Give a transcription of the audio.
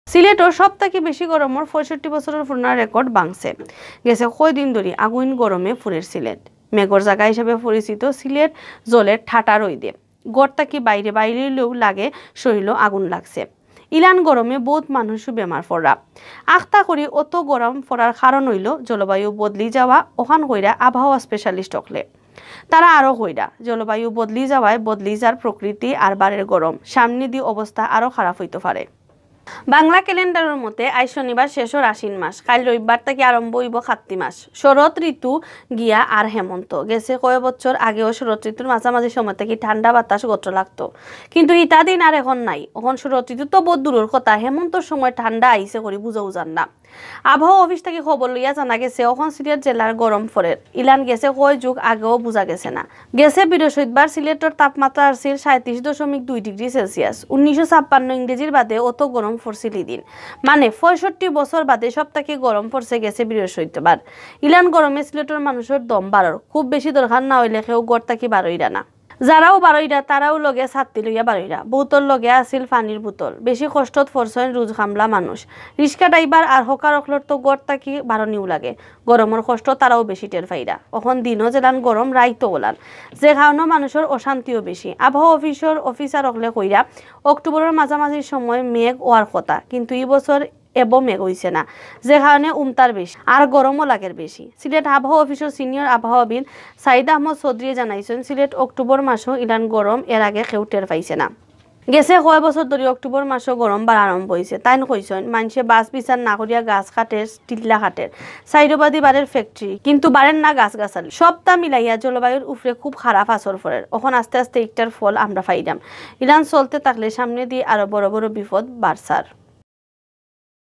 সিলেটর সবথেকে বেশি গরমর ৬৫ বছরের পুরনো রেকর্ড ভাঙছে গেছে কয়দিন ধরে আগুন গরমে ফুরের সিলেট মেঘর জায়গা হিসেবে পরিচিত সিলেট জলের ঠাটা রইদে গড় থাকি বাইরে বাইরেও লাগে শরীর আগুন লাগছে ইলান গরমে বহুত মানুষ বেমার পড়া আখতা করি অত গরম পড়ার কারণ হইল জলবায়ু বদলি যাওয়া ওখান কইরা আবহাওয়া স্পেশালিস্ট হকলে তারা আরো কইরা জলবায়ু বদলি যাওয়ায় বদলি যার প্রকৃতি আর বারের গরম সামনে দিয়ে অবস্থা আরো খারাপ হইতে পারে বাংলা ক্যালেন্ডারের মতে আজ শনিবার শেষ আশ্বিন মাস কাল রবিবার থেকে আরম্ভ হইব কার্তিক মাস শরৎ ঋতু গিয়া আর হেমন্ত গেছে কয়েক বছর আগেও শরৎ ঋতুর মাঝামাঝি সময় থেকে ঠান্ডা বাতাস গত্র লাগতো কিন্তু ইটা দিন আর এখন নাই এখন শরৎ ঋতু তো বহুত দূরের কথা হেমন্তর সময় ঠান্ডা আইসে করি বুঝাও যান না আবহাওয়া অফিস থেকে খবর লইয়া জানা গেছে এখন সিলেট জেলার গরম ফরের ইলান গেছে কয় যুগ আগেও বোঝা গেছে না গেছে বৃহস্পতিবার সিলেটের তাপমাত্রা আসছিল ৩৭.২ ডিগ্রি সেলসিয়াস ১৯৫৬ ইংরেজির বাদে অত গরম পড়ছিল দিন মানে ৬৫ বছর বাদে সবথেকে গরম পড়ছে গেছে বৃহস্পতিবার ইলান গরমে সিলেটের মানুষের দম বাড়র খুব বেশি দরকার না হইলে কেউ গড় থাকি বারোইরা না যারাও বারোইরা তারাও লগে ছাত্রী লইয়া বারোইরা বোতল লগে আছিল পানির বোতল বেশি কষ্টত ফরছেন রোজ খামলা মানুষ রিক্সা ড্রাইভার আর হকার অখলর তো গড় থাকি বারণিও লাগে গরমের কষ্ট তারাও বেশি টের পাইরা এখন দিনও যেলান গরম রাইতো ওলান যে কারণে মানুষের অশান্তিও বেশি আবহাওয়া অফিসের অফিসার অকলে কইরা অক্টোবরের মাঝামাঝি সময় মেঘ ওয়ার কথা কিন্তু এই বছর এব মেঘ হইছে না যে কারণে উমতার বেশি আর গরমও লাগের বেশি সিলেট আবহাওয়া অফিসের সিনিয়র আবহাওয়াবিদ সাইদ আহমদ চৌধুরী জানাইছেন সিলেট অক্টোবর মাসও ইলান গরম এর আগে কেউ টের পাইছে না গেছে কয় বছর ধরে অক্টোবর মাসও গরম বার আরম্ভ হয়েছে তাই কইছেন মানুষে বাস বিচার না করিয়া গাছ কাটের টিল্লা কাটের সাইডবাদী বারের ফ্যাক্টরি কিন্তু বারেন না গাছ গাছালি সবটা মিলাইয়া জলবায়ুর উপরে খুব খারাপ আসর পড়ে এখন আস্তে আস্তে একটার ফল আমরা পাইলাম ইলান চলতে থাকলে সামনে দিয়ে আরো বড় বড় বিপদ বাড়ছার।